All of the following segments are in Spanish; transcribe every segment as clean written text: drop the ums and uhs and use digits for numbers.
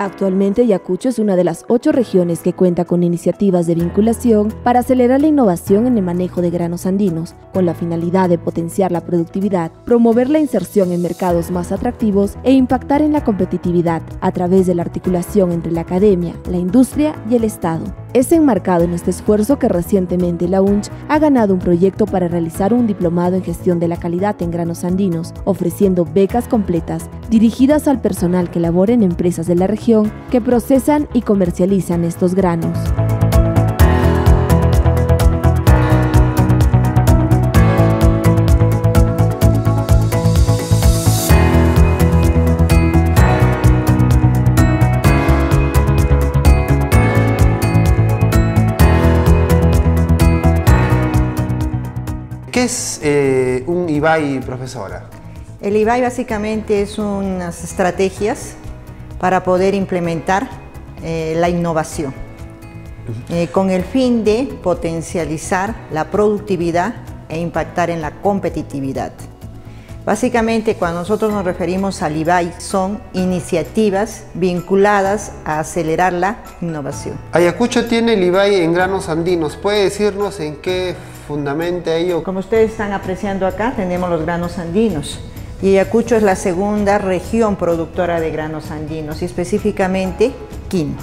Actualmente, Ayacucho es una de las 8 regiones que cuenta con iniciativas de vinculación para acelerar la innovación en el manejo de granos andinos, con la finalidad de potenciar la productividad, promover la inserción en mercados más atractivos e impactar en la competitividad a través de la articulación entre la academia, la industria y el Estado. Es enmarcado en este esfuerzo que recientemente la UNCH ha ganado un proyecto para realizar un diplomado en gestión de la calidad en granos andinos, ofreciendo becas completas dirigidas al personal que labora en empresas de la región que procesan y comercializan estos granos. ¿Qué es un IBAI, profesora? El IBAI básicamente es unas estrategias para poder implementar la innovación, con el fin de potencializar la productividad e impactar en la competitividad. Básicamente, cuando nosotros nos referimos al IBAI, son iniciativas vinculadas a acelerar la innovación. Ayacucho tiene el IBAI en granos andinos. ¿Puede decirnos en qué fundamenta ello? Como ustedes están apreciando acá, tenemos los granos andinos. Y Ayacucho es la segunda región productora de granos andinos, y específicamente quinoa.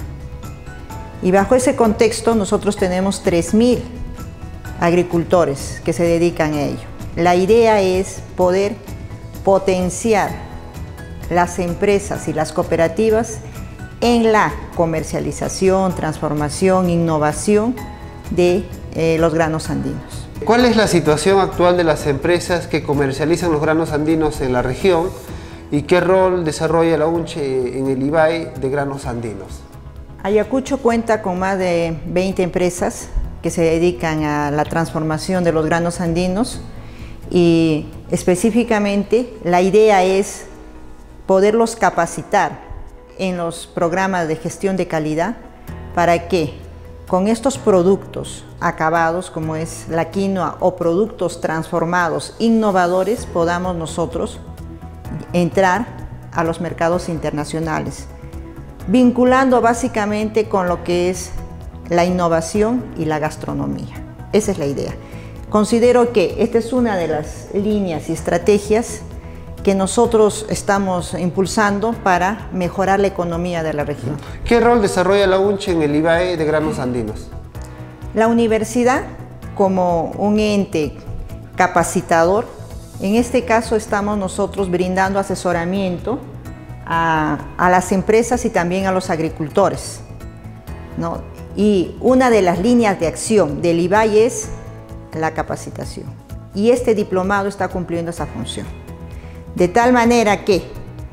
Y bajo ese contexto, nosotros tenemos 3.000 agricultores que se dedican a ello. La idea es poder potenciar las empresas y las cooperativas en la comercialización, transformación, innovación de los granos andinos. ¿Cuál es la situación actual de las empresas que comercializan los granos andinos en la región y qué rol desarrolla la UNCH en el IBAI de granos andinos? Ayacucho cuenta con más de 20 empresas que se dedican a la transformación de los granos andinos, y específicamente la idea es poderlos capacitar en los programas de gestión de calidad para que con estos productos acabados, como es la quinoa, o productos transformados innovadores, podamos nosotros entrar a los mercados internacionales, vinculando básicamente con lo que es la innovación y la gastronomía. Esa es la idea. Considero que esta es una de las líneas y estrategias que nosotros estamos impulsando para mejorar la economía de la región. ¿Qué rol desarrolla la UNCH en el IBAI de granos andinos? La universidad, como un ente capacitador, en este caso estamos nosotros brindando asesoramiento a las empresas y también a los agricultores, ¿no? Y una de las líneas de acción del IBAI es la capacitación. Y este diplomado está cumpliendo esa función. De tal manera que,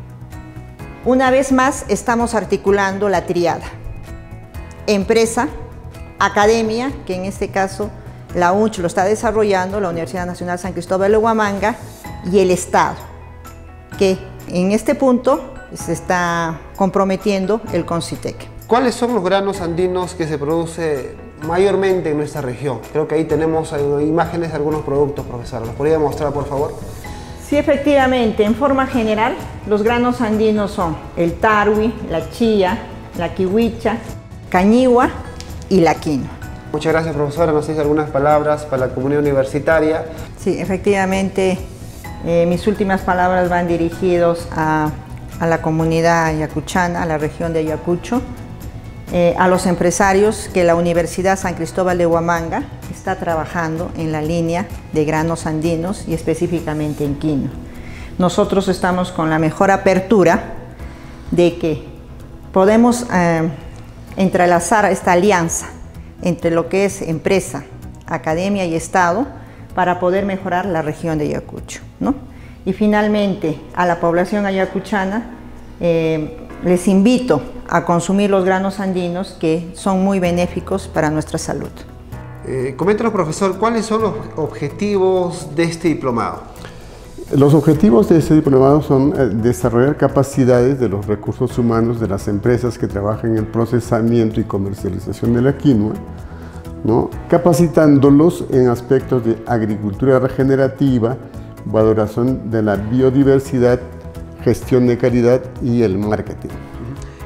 una vez más, estamos articulando la tríada: empresa, academia, que en este caso la UNCH lo está desarrollando, la Universidad Nacional San Cristóbal de Huamanga, y el Estado, que en este punto se está comprometiendo el CONCITEC. ¿Cuáles son los granos andinos que se produce mayormente en nuestra región? Creo que ahí tenemos imágenes de algunos productos, profesor. ¿Los podría mostrar, por favor? Sí, efectivamente, en forma general, los granos andinos son el tarwi, la chía, la kiwicha, cañihua y la quinoa. Muchas gracias, profesora. Nos dice algunas palabras para la comunidad universitaria. Sí, efectivamente, mis últimas palabras van dirigidos a la comunidad ayacuchana, a la región de Ayacucho, a los empresarios que la Universidad San Cristóbal de Huamanga está trabajando en la línea de granos andinos y específicamente en quinoa. Nosotros estamos con la mejor apertura de que podemos entrelazar esta alianza entre lo que es empresa, academia y Estado para poder mejorar la región de Ayacucho, ¿no? Y finalmente, a la población ayacuchana les invito a consumir los granos andinos, que son muy benéficos para nuestra salud. Coméntanos, profesor, ¿cuáles son los objetivos de este diplomado? Los objetivos de este diplomado son desarrollar capacidades de los recursos humanos de las empresas que trabajan en el procesamiento y comercialización de la quinoa, ¿no? Capacitándolos en aspectos de agricultura regenerativa, valoración de la biodiversidad, gestión de calidad y el marketing.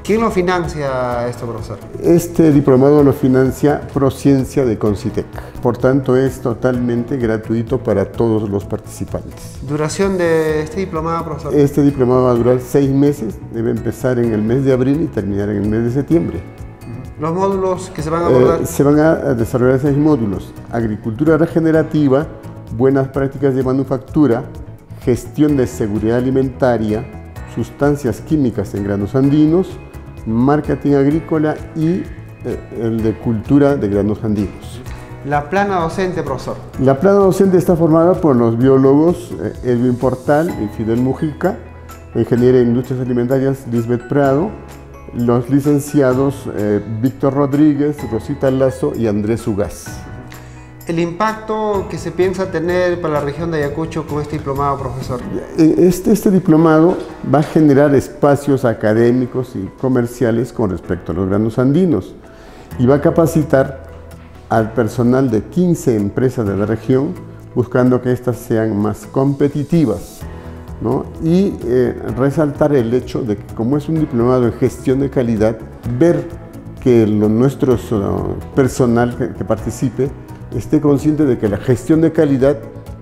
¿Quién lo financia esto, profesor? Este diplomado lo financia Prociencia de Concitec. Por tanto, es totalmente gratuito para todos los participantes. ¿Duración de este diplomado, profesor? Este diplomado va a durar 6 meses, debe empezar en el mes de abril y terminar en el mes de septiembre. ¿Los módulos que se van a abordar? Se van a desarrollar 6 módulos: agricultura regenerativa, buenas prácticas de manufactura, gestión de seguridad alimentaria, sustancias químicas en granos andinos, marketing agrícola y el de cultura de granos andinos. La plana docente, profesor. La plana docente está formada por los biólogos Edwin Portal y Fidel Mujica, ingeniera en industrias alimentarias Lisbeth Prado, los licenciados Víctor Rodríguez, Rosita Lazo y Andrés Ugaz. ¿El impacto que se piensa tener para la región de Ayacucho con este diplomado, profesor? Este diplomado va a generar espacios académicos y comerciales con respecto a los granos andinos y va a capacitar al personal de 15 empresas de la región, buscando que éstas sean más competitivas, ¿no? Y resaltar el hecho de que, como es un diplomado en gestión de calidad, ver que nuestro personal que participe esté consciente de que la gestión de calidad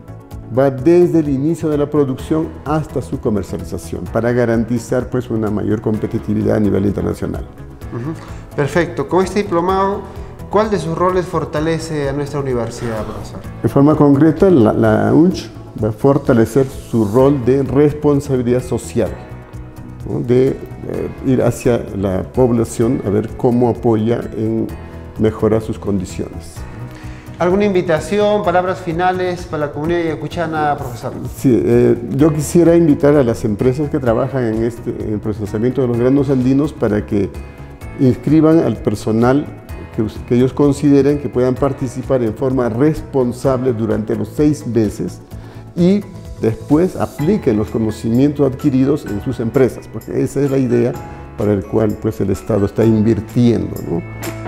va desde el inicio de la producción hasta su comercialización, para garantizar pues una mayor competitividad a nivel internacional. Perfecto. Con este diplomado, ¿cuál de sus roles fortalece a nuestra universidad, profesor? De forma concreta, la UNCH va a fortalecer su rol de responsabilidad social, ¿no? De ir hacia la población a ver cómo apoya en mejorar sus condiciones. ¿Alguna invitación, palabras finales para la comunidad ayacuchana, profesor? Sí, yo quisiera invitar a las empresas que trabajan en el procesamiento de los granos andinos para que inscriban al personal que ellos consideren que puedan participar en forma responsable durante los 6 meses y después apliquen los conocimientos adquiridos en sus empresas, porque esa es la idea para la cual pues, el Estado está invirtiendo, ¿no?